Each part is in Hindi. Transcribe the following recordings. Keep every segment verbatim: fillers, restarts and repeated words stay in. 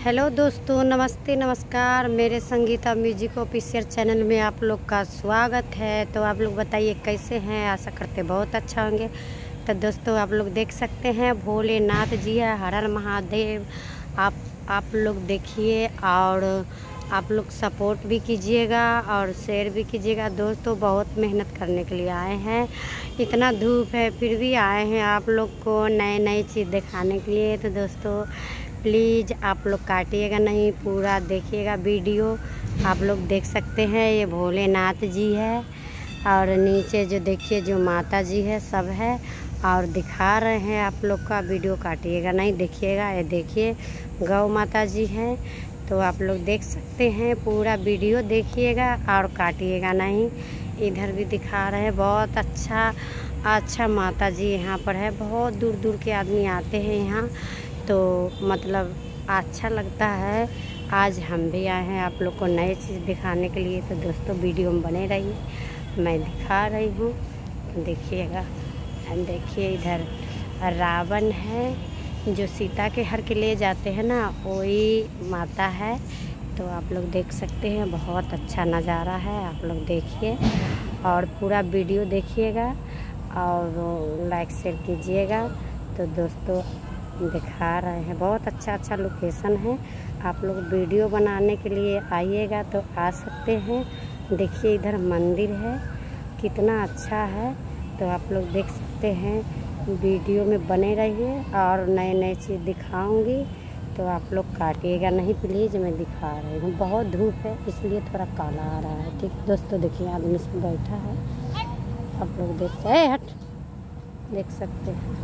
हेलो दोस्तों, नमस्ते नमस्कार। मेरे संगीता म्यूजिक ऑफिशियल चैनल में आप लोग का स्वागत है। तो आप लोग बताइए कैसे हैं। आशा करते बहुत अच्छा होंगे। तो दोस्तों आप लोग देख सकते हैं भोलेनाथ जी है, हर हर महादेव। आप आप लोग देखिए और आप लोग सपोर्ट भी कीजिएगा और शेयर भी कीजिएगा। दोस्तों बहुत मेहनत करने के लिए आए हैं, इतना धूप है फिर भी आए हैं आप लोग को नए नए चीज़ दिखाने के लिए। तो दोस्तों प्लीज़ आप लोग काटिएगा नहीं, पूरा देखिएगा वीडियो। आप लोग देख सकते हैं ये भोलेनाथ जी है और नीचे जो देखिए जो माता जी है सब है और दिखा रहे हैं आप लोग का। वीडियो काटिएगा नहीं, देखिएगा। ये देखिए गौ माता जी हैं। तो आप लोग देख सकते हैं, पूरा वीडियो देखिएगा और काटिएगा नहीं। इधर भी दिखा रहे हैं, बहुत अच्छा अच्छा माता जी यहाँ पर है। बहुत दूर दूर के आदमी आते हैं यहाँ, तो मतलब अच्छा लगता है। आज हम भी आए हैं आप लोग को नई चीज़ दिखाने के लिए। तो दोस्तों वीडियो में बने रहिए, मैं दिखा रही हूँ, देखिएगा। देखिए इधर रावण है जो सीता के हर के ले जाते हैं ना, वही माता है। तो आप लोग देख सकते हैं, बहुत अच्छा नज़ारा है। आप लोग देखिए और पूरा वीडियो देखिएगा और लाइक शेयर कीजिएगा। तो दोस्तों दिखा रहे हैं, बहुत अच्छा अच्छा लोकेशन है। आप लोग वीडियो बनाने के लिए आइएगा तो आ सकते हैं। देखिए इधर मंदिर है, कितना अच्छा है। तो आप लोग देख सकते हैं, वीडियो में बने रहिए और नए नए चीज़ दिखाऊंगी। तो आप लोग काटिएगा नहीं प्लीज़, मैं दिखा रही हूँ। बहुत धूप है इसलिए थोड़ा काला आ रहा है। ठीक दोस्तों देखिए आदमी इसमें बैठा है, आप लोग देख सकते हट देख सकते हैं।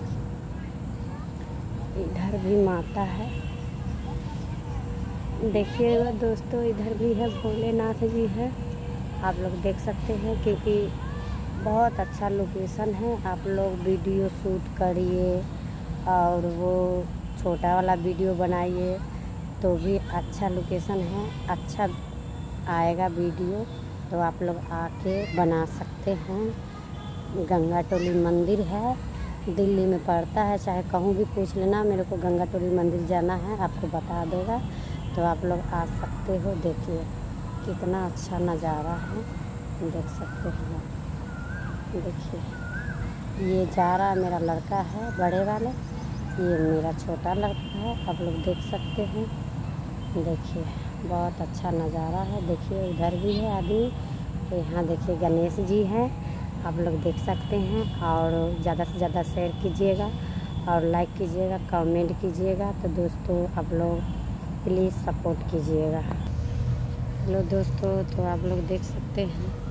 इधर भी माता है, देखिएगा दोस्तों। इधर भी है भोलेनाथ जी है, आप लोग देख सकते हैं। क्योंकि बहुत अच्छा लोकेशन है। आप लोग वीडियो शूट करिए और वो छोटा वाला वीडियो बनाइए तो भी अच्छा लोकेशन है, अच्छा आएगा वीडियो। तो आप लोग आके बना सकते हैं। गंगा टोली मंदिर है, दिल्ली में पड़ता है। चाहे कहूँ भी पूछ लेना, मेरे को गंगा टोली मंदिर जाना है, आपको बता देगा। तो आप लोग आ सकते हो। देखिए कितना अच्छा नज़ारा है, देख सकते हैं। देखिए ये जा रहा मेरा लड़का है बड़े वाले, ये मेरा छोटा लड़का है, आप लोग देख सकते हैं। देखिए बहुत अच्छा नज़ारा है। देखिए उधर भी है आदमी। तो यहाँ देखिए गणेश जी हैं, आप लोग देख सकते हैं। और ज़्यादा से ज़्यादा शेयर कीजिएगा और लाइक कीजिएगा, कमेंट कीजिएगा। तो दोस्तों आप लोग प्लीज़ सपोर्ट कीजिएगा। हेलो दोस्तों, तो आप लोग देख सकते हैं